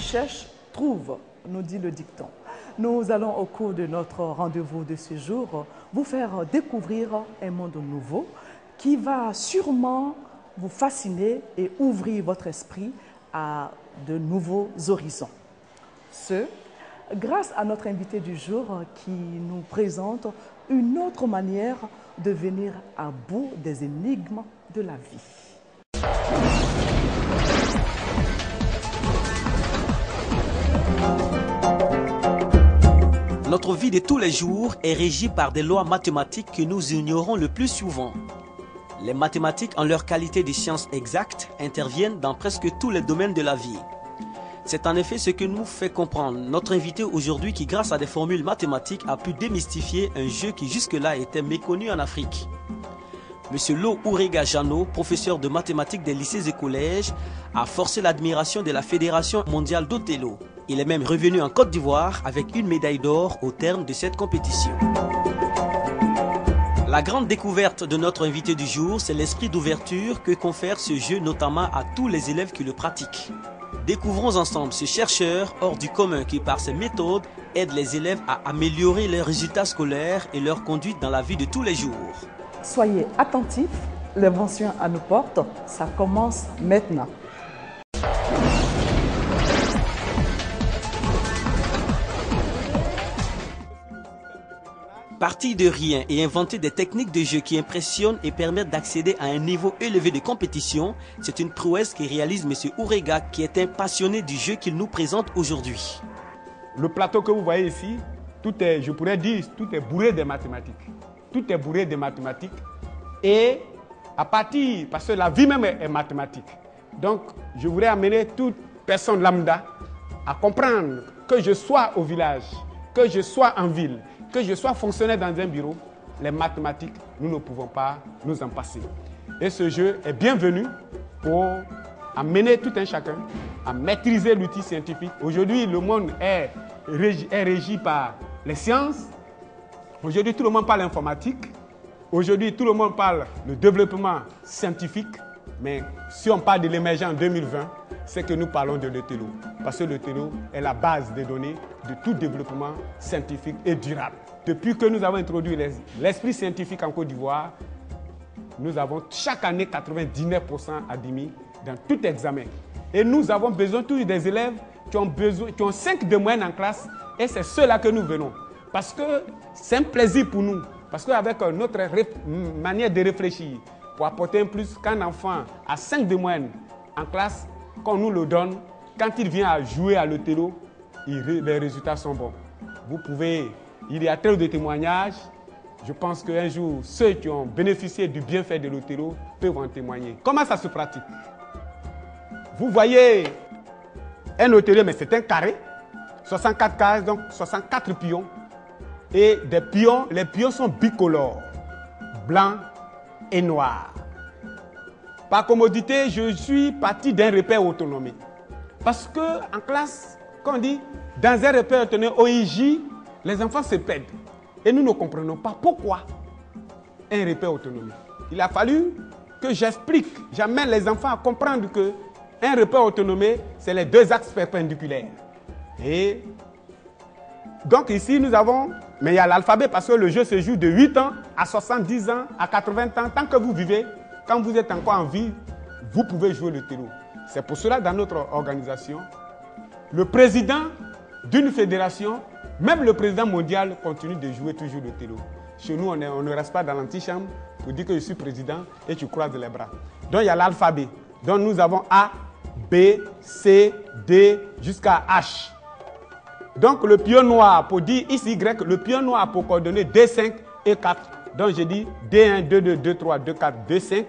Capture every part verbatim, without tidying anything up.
cherche, trouve, nous dit le dicton. Nous allons au cours de notre rendez-vous de ce jour vous faire découvrir un monde nouveau qui va sûrement vous fasciner et ouvrir votre esprit à de nouveaux horizons. Ce, grâce à notre invité du jour qui nous présente une autre manière de venir à bout des énigmes de la vie. Notre vie de tous les jours est régie par des lois mathématiques que nous ignorons le plus souvent. Les mathématiques, en leur qualité de sciences exactes, interviennent dans presque tous les domaines de la vie. C'est en effet ce que nous fait comprendre notre invité aujourd'hui qui, grâce à des formules mathématiques, a pu démystifier un jeu qui jusque-là était méconnu en Afrique. Monsieur Lo Urega Jano, professeur de mathématiques des lycées et collèges, a forcé l'admiration de la Fédération mondiale d'Othello. Il est même revenu en Côte d'Ivoire avec une médaille d'or au terme de cette compétition. La grande découverte de notre invité du jour, c'est l'esprit d'ouverture que confère ce jeu notamment à tous les élèves qui le pratiquent. Découvrons ensemble ce chercheur hors du commun qui, par ses méthodes, aide les élèves à améliorer leurs résultats scolaires et leur conduite dans la vie de tous les jours. Soyez attentifs, l'invention à nos portes, ça commence maintenant. Partir de rien et inventer des techniques de jeu qui impressionnent et permettent d'accéder à un niveau élevé de compétition, c'est une prouesse que réalise M. Urega qui est un passionné du jeu qu'il nous présente aujourd'hui. Le plateau que vous voyez ici, tout est, je pourrais dire, tout est bourré de mathématiques. Tout est bourré de mathématiques. Et à partir, parce que la vie même est, est mathématique. Donc, je voudrais amener toute personne lambda à comprendre que je sois au village, que je sois en ville, que je sois fonctionnaire dans un bureau, les mathématiques, nous ne pouvons pas nous en passer. Et ce jeu est bienvenu pour amener tout un chacun à maîtriser l'outil scientifique. Aujourd'hui, le monde est régi, est régi par les sciences. Aujourd'hui, tout le monde parle informatique. Aujourd'hui, tout le monde parle de développement scientifique. Mais si on parle de l'émergent en deux mille vingt, c'est que nous parlons de l'Othello. Parce que l'Othello est la base des données de tout développement scientifique et durable. Depuis que nous avons introduit l'esprit scientifique en Côte d'Ivoire, nous avons chaque année quatre-vingt-dix-neuf pour cent admis dans tout examen. Et nous avons besoin toujours des élèves qui ont, besoin, qui ont cinq de moyenne en classe. Et c'est ceux-là que nous venons. Parce que c'est un plaisir pour nous. Parce qu'avec notre manière de réfléchir, pour apporter un plus, qu'un enfant a cinq de moyenne en classe, qu'on nous le donne, quand il vient à jouer à l'Othello, les résultats sont bons. Vous pouvez, il y a trop de témoignages. Je pense qu'un jour, ceux qui ont bénéficié du bienfait de l'Othello peuvent en témoigner. Comment ça se pratique? Vous voyez un Othello, mais c'est un carré, soixante-quatre cases, donc soixante-quatre pions. Et des pions, les pions sont bicolores, blancs et noirs. Par commodité, je suis parti d'un repère autonomé. Parce qu'en classe, quand on dit dans un repère autonomé, O I J, les enfants se perdent. Et nous ne comprenons pas pourquoi un repère autonomé. Il a fallu que j'explique, j'amène les enfants à comprendre que un repère autonomé, c'est les deux axes perpendiculaires. Et donc ici, nous avons, mais il y a l'alphabet parce que le jeu se joue de huit ans à soixante-dix ans, à quatre-vingts ans. Tant que vous vivez, quand vous êtes encore en vie, vous pouvez jouer l'Othello. C'est pour cela, dans notre organisation, le président d'une fédération, même le président mondial, continue de jouer toujours l'Othello. Chez nous, on, est, on ne reste pas dans l'antichambre pour dire que je suis président et tu croises les bras. Donc, il y a l'alphabet. Donc, nous avons A, B, C, D, jusqu'à H. Donc, le pion noir pour dire X, Y, le pion noir pour coordonner D cinq et quatre. Donc, j'ai dit D un, D deux, D trois, D quatre, D cinq.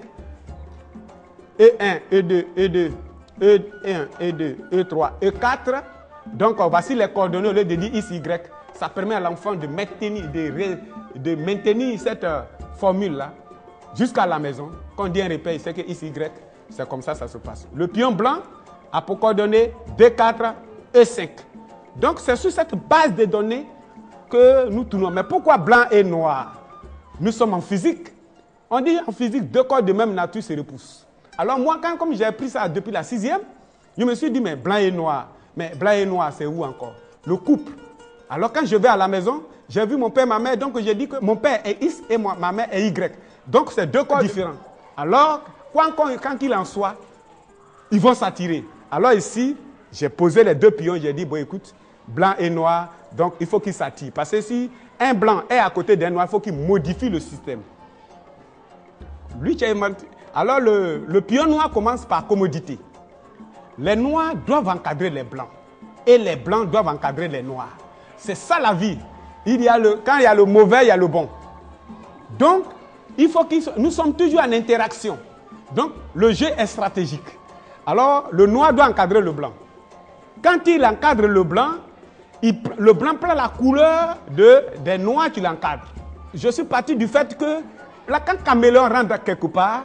E un, E deux, E deux, E un, E deux, E trois, E quatre. Donc, voici les coordonnées au lieu de dire X, Y. Ça permet à l'enfant de maintenir, de, de maintenir cette euh, formule-là jusqu'à la maison. Quand on dit un repère, c'est que X, Y, c'est comme ça ça se passe. Le pion blanc a pour coordonnées D quatre, E cinq. Donc, c'est sur cette base de données que nous tournons. Mais pourquoi blanc et noir? Nous sommes en physique. On dit en physique, deux corps de même nature se repoussent. Alors moi, quand, comme j'ai appris ça depuis la sixième, je me suis dit, mais blanc et noir. Mais blanc et noir, c'est où encore? Le couple. Alors quand je vais à la maison, j'ai vu mon père, ma mère, donc j'ai dit que mon père est X et moi, ma mère est Y. Donc c'est deux corps différents. Alors, quand, quand, quand il en soit, ils vont s'attirer. Alors ici, j'ai posé les deux pions, j'ai dit, bon écoute, blanc et noir, donc il faut qu'ils s'attirent. Parce que si un blanc est à côté d'un noir, il faut qu'il modifie le système. Lui, alors le, le pion noir commence par commodité. Les noirs doivent encadrer les blancs. Et les blancs doivent encadrer les noirs. C'est ça la vie. Il y a le, quand il y a le mauvais, il y a le bon. Donc, il faut qu'ils, nous sommes toujours en interaction. Donc, le jeu est stratégique. Alors, le noir doit encadrer le blanc. Quand il encadre le blanc, il, le blanc prend la couleur de, des noirs qui l'encadrent. Je suis parti du fait que, là, quand le caméléon rentre quelque part,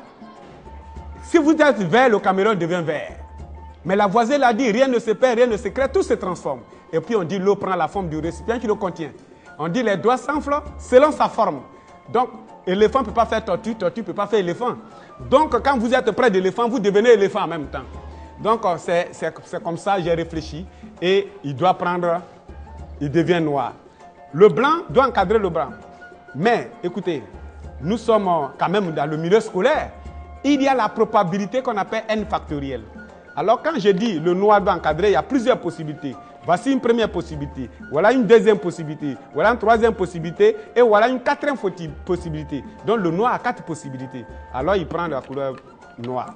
si vous êtes vert, le caméléon devient vert. Mais la voisine l'a dit, rien ne se perd, rien ne se crée, tout se transforme. Et puis on dit, l'eau prend la forme du récipient qui le contient. On dit, les doigts s'enflent selon sa forme. Donc, éléphant ne peut pas faire tortue, tortue ne peut pas faire éléphant. Donc, quand vous êtes près d'éléphant, vous devenez éléphant en même temps. Donc, c'est comme ça, j'ai réfléchi. Et il doit prendre, il devient noir. Le blanc doit encadrer le blanc. Mais, écoutez, nous sommes quand même dans le milieu scolaire. Il y a la probabilité qu'on appelle n factorielle. Alors, quand je dis le noir doit encadrer, il y a plusieurs possibilités. Voici une première possibilité. Voilà une deuxième possibilité. Voilà une troisième possibilité. Et voilà une quatrième possibilité. Donc, le noir a quatre possibilités. Alors, il prend la couleur noire.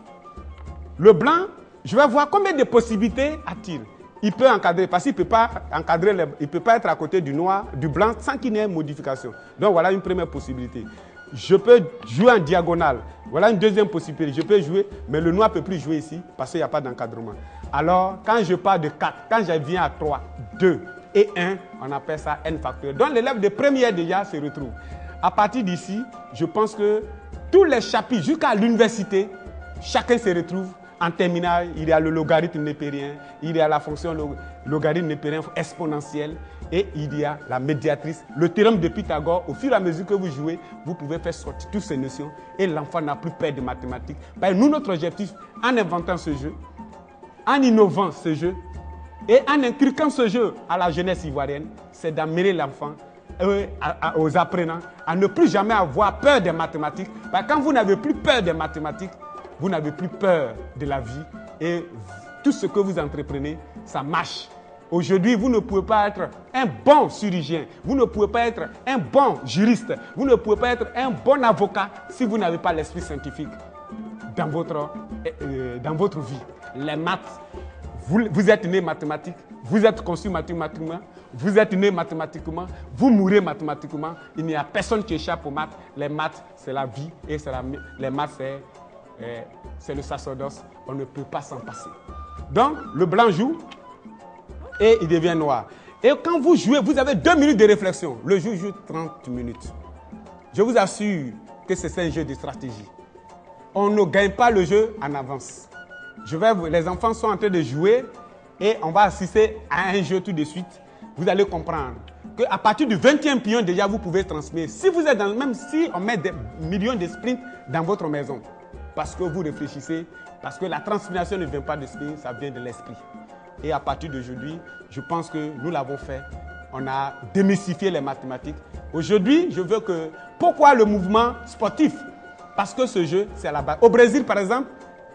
Le blanc, je vais voir combien de possibilités a-t-il. Il peut encadrer, parce qu'il ne peut pas encadrer, les, il peut pas être à côté du noir, du blanc, sans qu'il n'y ait modification. Donc, voilà une première possibilité. Je peux jouer en diagonale. Voilà une deuxième possibilité. Je peux jouer, mais le noir ne peut plus jouer ici parce qu'il n'y a pas d'encadrement. Alors, quand je pars de quatre, quand je viens à trois, deux et un, on appelle ça n factoriel. Donc, l'élève de première déjà se retrouve. À partir d'ici, je pense que tous les chapitres, jusqu'à l'université, chacun se retrouve. En terminale, il y a le logarithme népérien, il y a la fonction logarithme népérien exponentielle et il y a la médiatrice, le théorème de Pythagore. Au fur et à mesure que vous jouez, vous pouvez faire sortir toutes ces notions et l'enfant n'a plus peur de mathématiques. Parce que nous, notre objectif, en inventant ce jeu, en innovant ce jeu et en inculquant ce jeu à la jeunesse ivoirienne, c'est d'amener l'enfant euh, aux apprenants à ne plus jamais avoir peur des mathématiques. Parce que quand vous n'avez plus peur des mathématiques, vous n'avez plus peur de la vie et tout ce que vous entreprenez, ça marche. Aujourd'hui, vous ne pouvez pas être un bon chirurgien, vous ne pouvez pas être un bon juriste, vous ne pouvez pas être un bon avocat si vous n'avez pas l'esprit scientifique dans votre, euh, dans votre vie. Les maths, vous, vous êtes né mathématique, vous êtes conçu mathématiquement, vous êtes né mathématiquement, vous mourrez mathématiquement. Il n'y a personne qui échappe aux maths. Les maths, c'est la vie et la, les maths, c'est... c'est le sacerdoce, on ne peut pas s'en passer. Donc, le blanc joue et il devient noir. Et quand vous jouez, vous avez deux minutes de réflexion. Le jeu joue trente minutes. Je vous assure que c'est un jeu de stratégie. On ne gagne pas le jeu en avance. Je vais vous, les enfants sont en train de jouer et on va assister à un jeu tout de suite. Vous allez comprendre qu'à partir du vingtième pion, déjà, vous pouvez transmettre. Si vous êtes dans, même si on met des millions de sprints dans votre maison, parce que vous réfléchissez, parce que la transformation ne vient pas de l'esprit, ça vient de l'esprit. Et à partir d'aujourd'hui, je pense que nous l'avons fait. On a démystifié les mathématiques. Aujourd'hui, je veux que... Pourquoi le mouvement sportif? Parce que ce jeu, c'est à la base. Au Brésil, par exemple,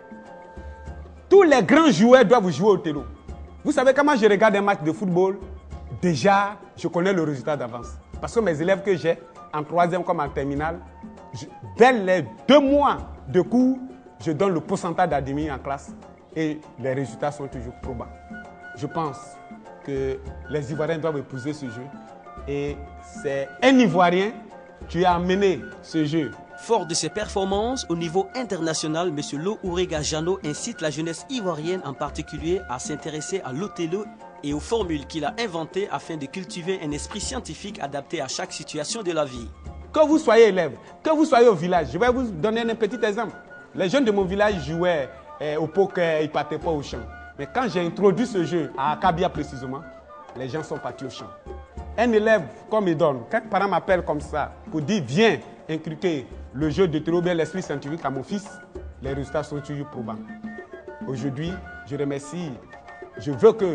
tous les grands joueurs doivent jouer au télo. Vous savez comment je regarde un match de football? Déjà, je connais le résultat d'avance. Parce que mes élèves que j'ai, en troisième comme en terminale, je, dès les deux mois de cours, je donne le pourcentage d'admis en classe et les résultats sont toujours probants. Je pense que les Ivoiriens doivent épouser ce jeu et c'est un Ivoirien qui a amené ce jeu. Fort de ses performances au niveau international, M. Lo Ourega Jano incite la jeunesse ivoirienne en particulier à s'intéresser à l'Othello et aux formules qu'il a inventées afin de cultiver un esprit scientifique adapté à chaque situation de la vie. Que vous soyez élève, que vous soyez au village, je vais vous donner un petit exemple. Les jeunes de mon village jouaient eh, au poker, ils ne partaient pas au champ. Mais quand j'ai introduit ce jeu à Akabia précisément, les gens sont partis au champ. Un élève, comme il donne, quand un parent m'appelle comme ça pour dire viens inculquer le jeu de Télo, bien l'esprit scientifique à mon fils, les résultats sont toujours probants. Aujourd'hui, je remercie, je veux que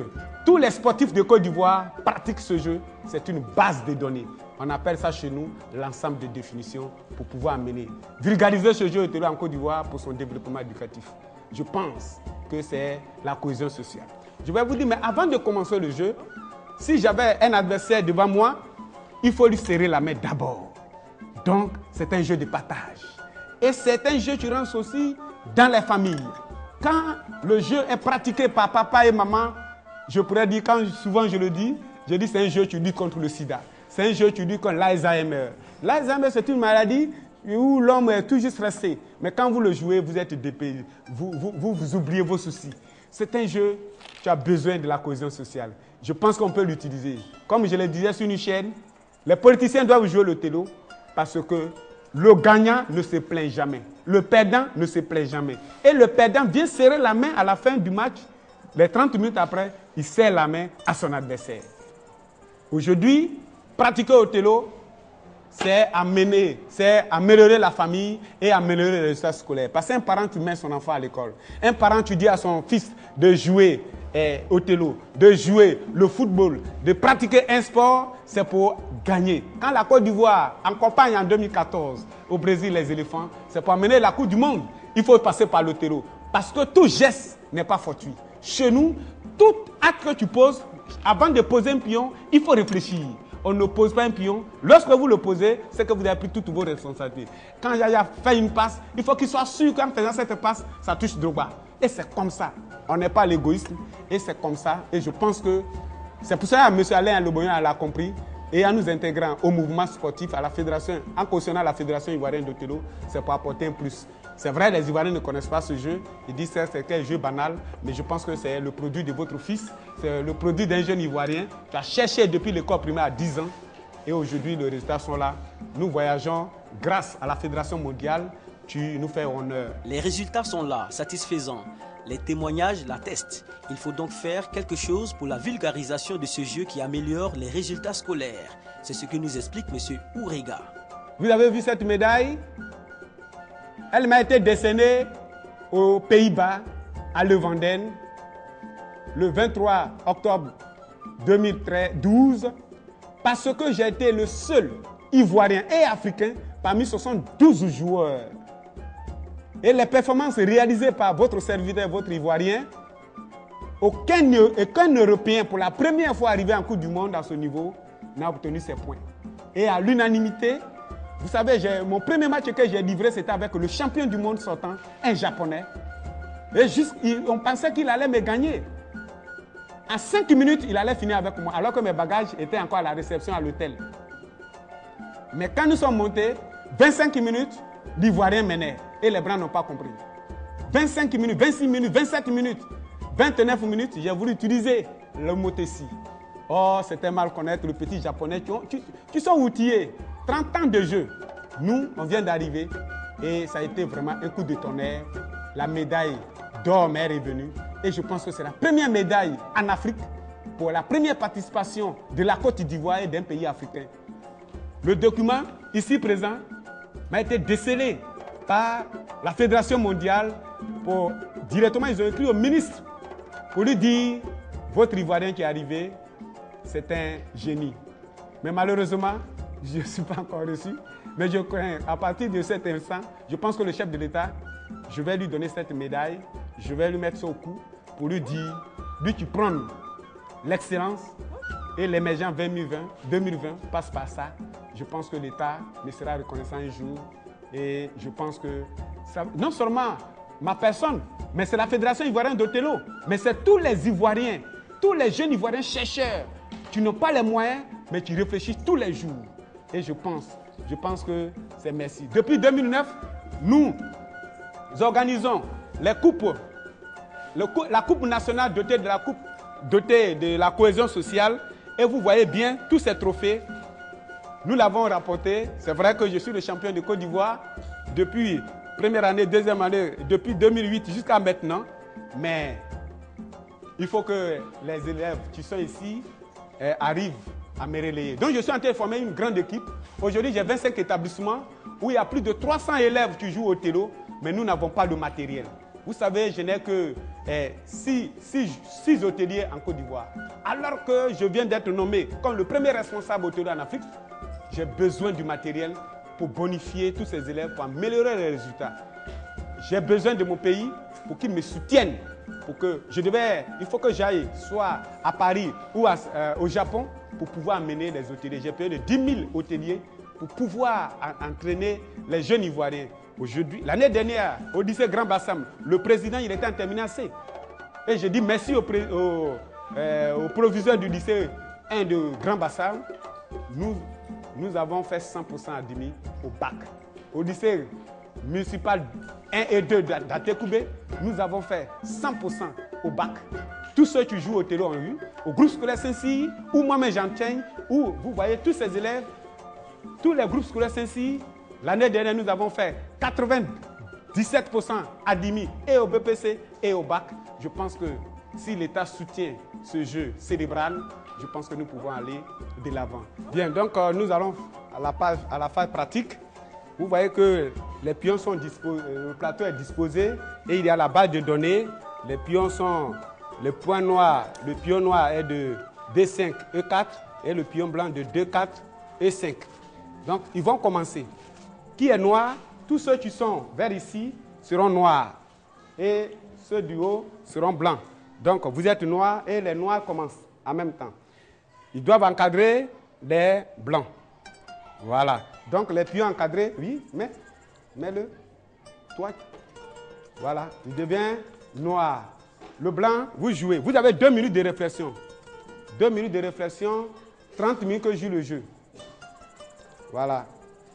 Tous les sportifs de Côte d'Ivoire pratiquent ce jeu. C'est une base de données. On appelle ça chez nous l'ensemble de définitions pour pouvoir amener, vulgariser ce jeu en Côte d'Ivoire pour son développement éducatif. Je pense que c'est la cohésion sociale. Je vais vous dire, mais avant de commencer le jeu, si j'avais un adversaire devant moi, il faut lui serrer la main d'abord. Donc, c'est un jeu de partage. Et c'est un jeu qui rentre aussi dans les familles. Quand le jeu est pratiqué par papa et maman, je pourrais dire, quand souvent je le dis, je dis c'est un jeu qui lutte contre le sida. C'est un jeu qui lutte contre l'Alzheimer. L'Alzheimer, c'est une maladie où l'homme est toujours stressé. Mais quand vous le jouez, vous êtes dépaysé. Vous, vous, vous, vous oubliez vos soucis. C'est un jeu qui a besoin de la cohésion sociale. Je pense qu'on peut l'utiliser. Comme je le disais sur une chaîne, les politiciens doivent jouer le télo parce que le gagnant ne se plaint jamais. Le perdant ne se plaint jamais. Et le perdant vient serrer la main à la fin du match. Les trente minutes après, il serre la main à son adversaire. Aujourd'hui, pratiquer au télo, c'est amener, c'est améliorer la famille et améliorer les résultats scolaires. Parce qu'un parent qui met son enfant à l'école, un parent qui dit à son fils de jouer eh, au télo, de jouer le football, de pratiquer un sport, c'est pour gagner. Quand la Côte d'Ivoire accompagne en deux mille quatorze au Brésil les éléphants, c'est pour amener la Coupe du Monde. Il faut passer par le télo. Parce que tout geste n'est pas fortuit. Chez nous, tout acte que tu poses, avant de poser un pion, il faut réfléchir. On ne pose pas un pion. Lorsque vous le posez, c'est que vous avez pris toutes vos responsabilités. Quand Yaya fait une passe, il faut qu'il soit sûr qu'en faisant cette passe, ça touche Drogba. Et c'est comme ça. On n'est pas à l'égoïsme. Et c'est comme ça. Et je pense que c'est pour ça que M. Alain Leboyan l'a compris. Et en nous intégrant au mouvement sportif, à la fédération, en cautionnant la fédération ivoirienne de télo, c'est pour apporter un plus. C'est vrai, les Ivoiriens ne connaissent pas ce jeu. Ils disent que c'est un jeu banal, mais je pense que c'est le produit de votre fils. C'est le produit d'un jeune Ivoirien qui a cherché depuis l'école primaire à dix ans. Et aujourd'hui, les résultats sont là. Nous voyageons grâce à la Fédération mondiale. Tu nous fais honneur. Les résultats sont là, satisfaisants. Les témoignages l'attestent. Il faut donc faire quelque chose pour la vulgarisation de ce jeu qui améliore les résultats scolaires. C'est ce que nous explique M. Ourega. Vous avez vu cette médaille? Elle m'a été décernée aux Pays-Bas, à Levenden, le vingt-trois octobre deux mille douze, parce que j'ai été le seul Ivoirien et Africain parmi soixante-douze joueurs. Et les performances réalisées par votre serviteur, votre Ivoirien, aucun, aucun Européen, pour la première fois arrivé en Coupe du Monde à ce niveau, n'a obtenu ces points. Et à l'unanimité, vous savez, mon premier match que j'ai livré, c'était avec le champion du monde sortant, un Japonais. Et juste, il, on pensait qu'il allait me gagner. En cinq minutes, il allait finir avec moi, alors que mes bagages étaient encore à la réception à l'hôtel. Mais quand nous sommes montés, vingt-cinq minutes, l'Ivoirien menait. Et les Blancs n'ont pas compris. vingt-cinq minutes, vingt-six minutes, vingt-sept minutes, vingt-neuf minutes, j'ai voulu utiliser le motessi. Oh, c'était mal connaître le petit Japonais. Tu, tu sont outillés. trente ans de jeu. Nous, on vient d'arriver et ça a été vraiment un coup de tonnerre. La médaille d'or est revenue et je pense que c'est la première médaille en Afrique pour la première participation de la Côte d'Ivoire et d'un pays africain. Le document ici présent m'a été décelé par la Fédération mondiale. Pour, directement, ils ont écrit au ministre pour lui dire « Votre Ivoirien qui est arrivé, c'est un génie. » Mais malheureusement, je ne suis pas encore reçu. Mais je crains, à partir de cet instant, je pense que le chef de l'État, je vais lui donner cette médaille, je vais lui mettre ça au cou pour lui dire, lui qui prend l'excellence et l'émergence deux mille vingt, deux mille vingt passe par ça. Je pense que l'État me sera reconnaissant un jour. Et je pense que ça, non seulement ma personne, mais c'est la Fédération ivoirienne de télo, mais c'est tous les Ivoiriens, tous les jeunes Ivoiriens chercheurs qui n'ont pas les moyens, mais qui réfléchissent tous les jours. Et je pense, je pense que c'est merci. Depuis deux mille neuf, nous organisons les coupes, le, la coupe nationale dotée de la coupe, dotée de la cohésion sociale. Et vous voyez bien tous ces trophées. Nous l'avons rapporté. C'est vrai que je suis le champion de Côte d'Ivoire depuis première année, deuxième année, depuis deux mille huit jusqu'à maintenant. Mais il faut que les élèves qui sont ici eh, arrivent à me relayer. Donc je suis en train de former une grande équipe. Aujourd'hui, j'ai vingt-cinq établissements où il y a plus de trois cents élèves qui jouent au télo, mais nous n'avons pas le matériel. Vous savez, je n'ai que six, six, six hôteliers en Côte d'Ivoire. Alors que je viens d'être nommé comme le premier responsable hôtelier en Afrique, j'ai besoin du matériel pour bonifier tous ces élèves, pour améliorer les résultats. J'ai besoin de mon pays pour qu'il me soutienne. Pour que je devais, il faut que j'aille soit à Paris ou à, euh, au Japon pour pouvoir amener les hôteliers. J'ai payé de dix mille hôteliers pour pouvoir a, entraîner les jeunes Ivoiriens. Aujourd'hui, l'année dernière, au lycée Grand Bassam, le président il était en terminale C. Et je dis merci au, pré, au, euh, au proviseur du lycée un de Grand Bassam. Nous, nous avons fait cent pour cent admis au bac. Au lycée municipal un et deux d'Atekoubé, nous avons fait cent pour cent au bac. Tous ceux qui jouent au télo ont eu, au groupe scolaire Saint-Cyr, ou moi-même j'enseigne, où vous voyez tous ces élèves, tous les groupes scolaires Saint-Cyr, l'année dernière nous avons fait quatre-vingt-dix-sept pour cent admis et au B P C et au bac. Je pense que si l'État soutient ce jeu cérébral, je pense que nous pouvons aller de l'avant. Bien, donc euh, nous allons à la, page, à la phase pratique. Vous voyez que les pions sont disposés, le plateau est disposé et il y a la base de données. Les pions sont, le point noir, le pion noir est de D cinq E quatre et le pion blanc de D quatre E cinq. Donc ils vont commencer. Qui est noir? Tous ceux qui sont vers ici seront noirs et ceux du haut seront blancs. Donc vous êtes noirs et les noirs commencent en même temps. Ils doivent encadrer les blancs. Voilà. Donc les pions encadrés, oui, mais mets-le. Toi, voilà, il devient noir. Le blanc, vous jouez. Vous avez deux minutes de réflexion. Deux minutes de réflexion, trente minutes que je joue le jeu. Voilà.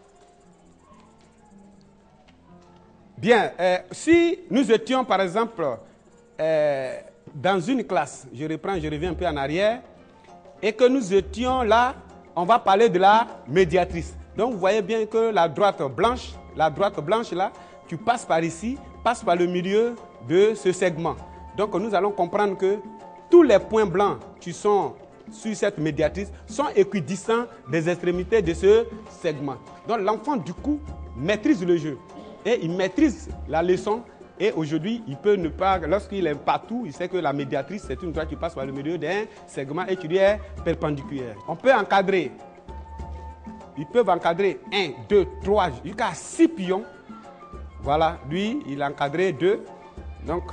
Bien, euh, si nous étions par exemple euh, dans une classe, je reprends, je reviens un peu en arrière, et que nous étions là, on va parler de la médiatrice. Donc vous voyez bien que la droite blanche, la droite blanche là, tu passes par ici, passe par le milieu de ce segment. Donc nous allons comprendre que tous les points blancs qui sont sur cette médiatrice sont équidistants des extrémités de ce segment. Donc l'enfant du coup maîtrise le jeu et il maîtrise la leçon. Et aujourd'hui, il peut ne pas, lorsqu'il est partout, il sait que la médiatrice, c'est une droite qui passe par le milieu d'un segment et qui lui est perpendiculaire. On peut encadrer, ils peuvent encadrer un, deux, trois, jusqu'à six pions. Voilà, lui, il a encadré deux. Donc,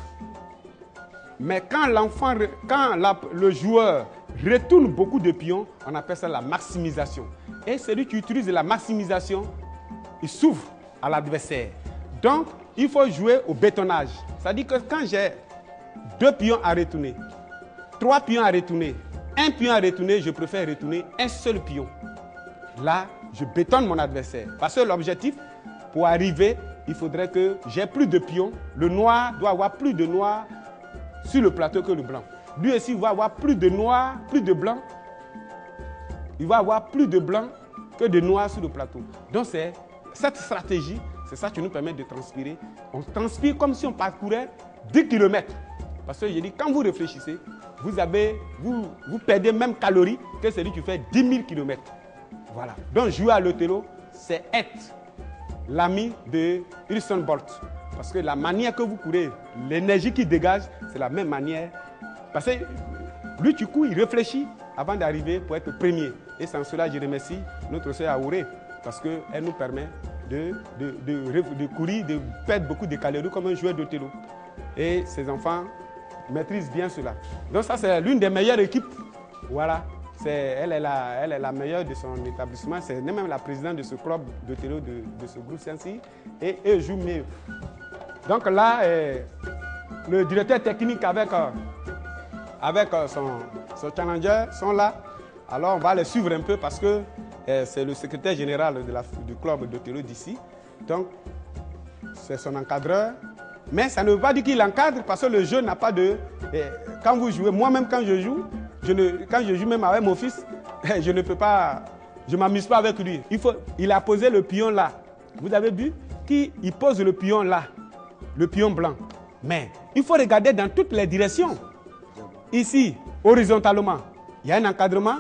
mais quand l'enfant, quand la, le joueur retourne beaucoup de pions, on appelle ça la maximisation. Et celui qui utilise la maximisation, il s'ouvre à l'adversaire. Donc, il faut jouer au bétonnage. C'est-à-dire que quand j'ai deux pions à retourner, trois pions à retourner, un pion à retourner, je préfère retourner un seul pion. Là, je bétonne mon adversaire. Parce que l'objectif, pour arriver, il faudrait que j'ai plus de pions. Le noir doit avoir plus de noir sur le plateau que le blanc. Lui aussi, il va avoir plus de noir, plus de blanc. Il va avoir plus de blanc que de noir sur le plateau. Donc, c'est cette stratégie. C'est ça qui nous permet de transpirer. On transpire comme si on parcourait dix kilomètres. Parce que je dis, quand vous réfléchissez, vous, avez, vous, vous perdez même calories que celui qui fait dix mille kilomètres. Voilà. Donc jouer à l'Othello, c'est être l'ami de Usain Bolt. Parce que la manière que vous courez, l'énergie qu'il dégage, c'est la même manière. Parce que lui, du coup, il réfléchit avant d'arriver pour être premier. Et sans cela, je remercie notre sœur Aouré. Parce qu'elle nous permet De, de, de, de courir, de perdre beaucoup de calories comme un joueur d'Othello. Et ces enfants maîtrisent bien cela. Donc ça, c'est l'une des meilleures équipes. Voilà. Elle est, la, elle est la meilleure de son établissement. C'est même la présidente de ce club d'Othello, de, de ce groupe Saint-Cyr. Et eux jouent mieux. Donc là, eh, le directeur technique avec, euh, avec euh, son, son challenger sont là. Alors on va les suivre un peu parce que c'est le secrétaire général de la, du club d'Othello d'ici. Donc, c'est son encadreur. Mais ça ne veut pas dire qu'il encadre parce que le jeu n'a pas de... Eh, quand vous jouez, moi-même quand je joue, je ne, quand je joue même avec mon fils, eh, je ne peux pas... Je ne m'amuse pas avec lui. Il, faut, il a posé le pion là. Vous avez vu qu'il pose le pion là, le pion blanc. Mais il faut regarder dans toutes les directions. Ici, horizontalement, il y a un encadrement.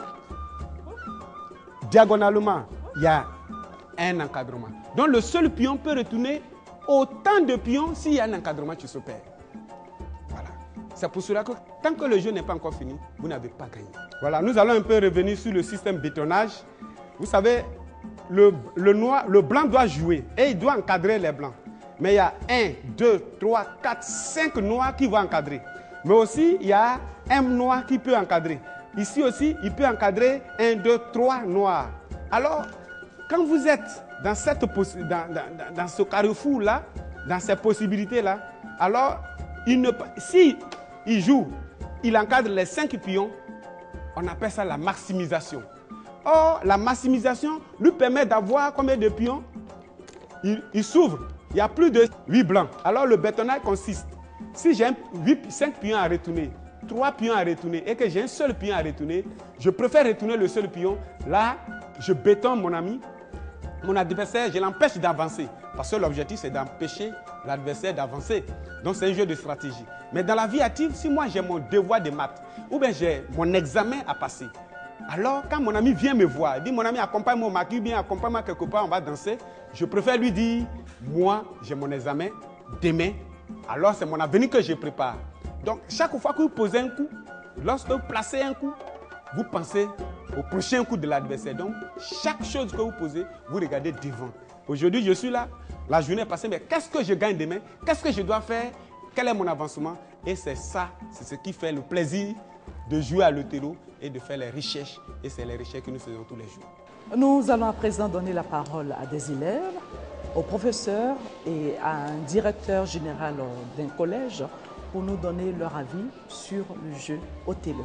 Diagonalement, il y a un encadrement. Donc le seul pion peut retourner autant de pions s'il y a un encadrement qui s'opère. Voilà. C'est pour cela que tant que le jeu n'est pas encore fini, vous n'avez pas gagné. Voilà, nous allons un peu revenir sur le système bétonnage. Vous savez, le, le, noir, le blanc doit jouer et il doit encadrer les blancs. Mais il y a un, deux, trois, quatre, cinq noirs qui vont encadrer. Mais aussi, il y a un noir qui peut encadrer. Ici aussi, il peut encadrer un, deux, trois noirs. Alors, quand vous êtes dans, cette dans, dans, dans ce carrefour-là, dans ces possibilités-là, alors, il ne, si il joue, il encadre les cinq pions, on appelle ça la maximisation. Or, la maximisation lui permet d'avoir combien de pions? Il, il s'ouvre. Il y a plus de huit blancs. Alors le bétonnage consiste, si j'ai cinq pions à retourner, trois pions à retourner et que j'ai un seul pion à retourner, je préfère retourner le seul pion. Là, je bétonne mon ami, mon adversaire, je l'empêche d'avancer. Parce que l'objectif, c'est d'empêcher l'adversaire d'avancer. Donc c'est un jeu de stratégie. Mais dans la vie active, si moi j'ai mon devoir de maths, ou bien j'ai mon examen à passer, alors quand mon ami vient me voir, il dit mon ami accompagne-moi au maquis, bien accompagne-moi quelque part, on va danser, je préfère lui dire, moi j'ai mon examen demain, alors c'est mon avenir que je prépare. Donc chaque fois que vous posez un coup, lorsque vous placez un coup, vous pensez au prochain coup de l'adversaire. Donc chaque chose que vous posez, vous regardez devant. Aujourd'hui je suis là, la journée est passée, mais qu'est-ce que je gagne demain? Qu'est-ce que je dois faire? Quel est mon avancement? Et c'est ça, c'est ce qui fait le plaisir de jouer à l'Othello et de faire les recherches. Et c'est les recherches que nous faisons tous les jours. Nous allons à présent donner la parole à des élèves, aux professeurs et à un directeur général d'un collège pour nous donner leur avis sur le jeu Othello.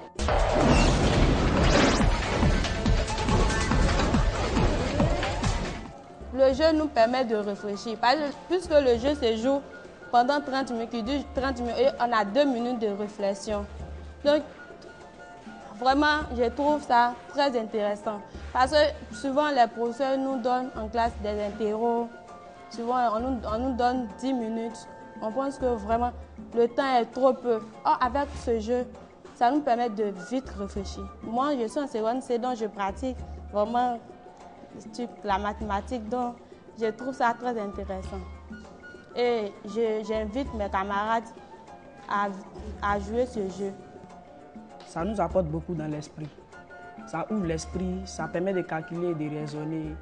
Le jeu nous permet de réfléchir. Parce que, puisque le jeu se joue pendant trente minutes, il dure trente minutes et on a deux minutes de réflexion. Donc, vraiment, je trouve ça très intéressant. Parce que souvent, les professeurs nous donnent en classe des interros. Souvent, on nous, on nous donne dix minutes. On pense que vraiment, le temps est trop peu. Or, avec ce jeu, ça nous permet de vite réfléchir. Moi, je suis en seconde C, donc je pratique vraiment la mathématique. Donc, je trouve ça très intéressant. Et j'invite mes camarades à, à jouer ce jeu. Ça nous apporte beaucoup dans l'esprit. Ça ouvre l'esprit, ça permet de calculer, de raisonner.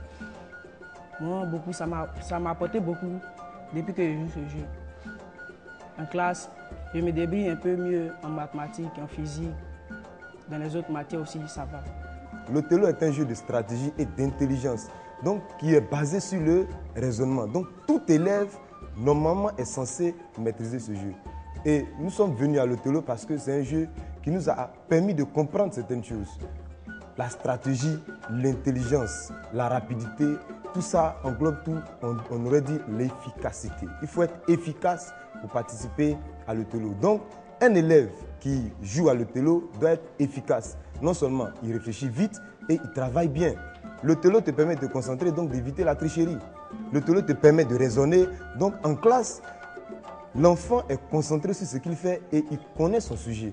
Moi, beaucoup, ça m'a apporté beaucoup depuis que je joue ce jeu. En classe, je me débrouille un peu mieux en mathématiques, en physique. Dans les autres matières aussi, ça va. L'Othello est un jeu de stratégie et d'intelligence, donc qui est basé sur le raisonnement. Donc tout élève, normalement, est censé maîtriser ce jeu. Et nous sommes venus à l'Othello parce que c'est un jeu qui nous a permis de comprendre certaines choses. La stratégie, l'intelligence, la rapidité, tout ça englobe tout, on, on aurait dit l'efficacité. Il faut être efficace pour participer à l'Othello. Donc, un élève qui joue à l'Othello doit être efficace. Non seulement il réfléchit vite et il travaille bien. L'Othello te permet de te concentrer, donc d'éviter la tricherie. L'Othello te permet de raisonner. Donc, en classe, l'enfant est concentré sur ce qu'il fait et il connaît son sujet.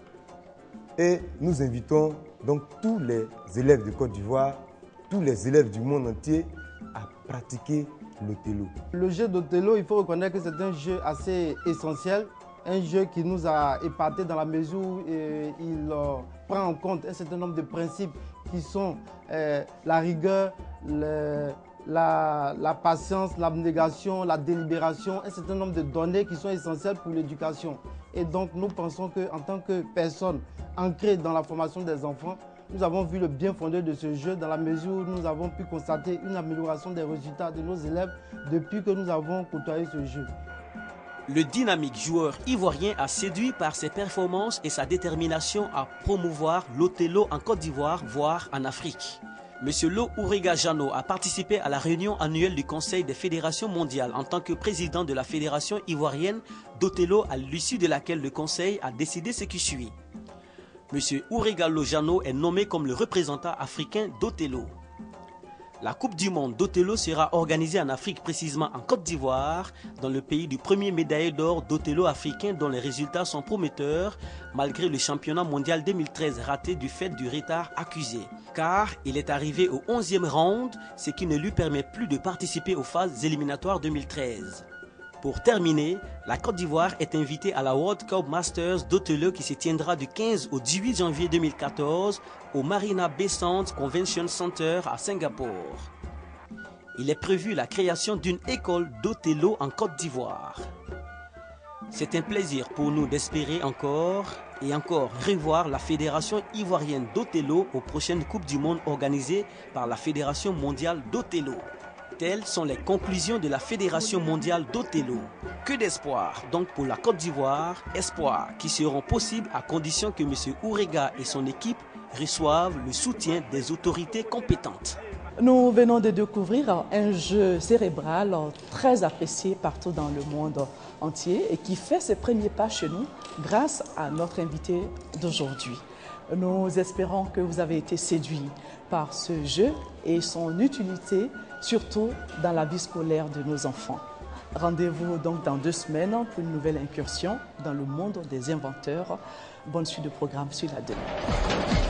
Et nous invitons donc tous les élèves de Côte d'Ivoire, tous les élèves du monde entier à pratiquer l'Othello. Le jeu d'Othello, il faut reconnaître que c'est un jeu assez essentiel, un jeu qui nous a épatés dans la mesure où euh, il euh, prend en compte un certain nombre de principes qui sont euh, la rigueur, le, la, la patience, l'abnégation, la délibération, un certain nombre de données qui sont essentielles pour l'éducation. Et donc nous pensons qu'en tant que personne ancrée dans la formation des enfants, nous avons vu le bien fondé de ce jeu dans la mesure où nous avons pu constater une amélioration des résultats de nos élèves depuis que nous avons côtoyé ce jeu. Le dynamique joueur ivoirien a séduit par ses performances et sa détermination à promouvoir l'Othello en Côte d'Ivoire, voire en Afrique. Monsieur Lo Ourega Jano a participé à la réunion annuelle du Conseil des fédérations mondiales en tant que président de la fédération ivoirienne d'Othello, à l'issue de laquelle le Conseil a décidé ce qui suit. Monsieur Ourega Jano est nommé comme le représentant africain d'Othello. La Coupe du monde d'Othello sera organisée en Afrique, précisément en Côte d'Ivoire, dans le pays du premier médaillé d'or d'Othello africain dont les résultats sont prometteurs, malgré le championnat mondial deux mille treize raté du fait du retard accusé. Car il est arrivé au onzième round, ce qui ne lui permet plus de participer aux phases éliminatoires deux mille treize. Pour terminer, la Côte d'Ivoire est invitée à la World Cup Masters d'Othello qui se tiendra du quinze au dix-huit janvier deux mille quatorze au Marina Bay Sands Convention Center à Singapour. Il est prévu la création d'une école d'Othello en Côte d'Ivoire. C'est un plaisir pour nous d'espérer encore et encore revoir la Fédération ivoirienne d'Othello aux prochaines Coupes du Monde organisées par la Fédération mondiale d'Othello. Telles sont les conclusions de la Fédération mondiale d'Othello. Que d'espoir donc pour la Côte d'Ivoire, espoir qui seront possibles à condition que M. Ourega et son équipe reçoivent le soutien des autorités compétentes. Nous venons de découvrir un jeu cérébral très apprécié partout dans le monde entier et qui fait ses premiers pas chez nous grâce à notre invité d'aujourd'hui. Nous espérons que vous avez été séduits par ce jeu et son utilité, surtout dans la vie scolaire de nos enfants. Rendez-vous donc dans deux semaines pour une nouvelle incursion dans le monde des inventeurs. Bonne suite de programme sur la deux.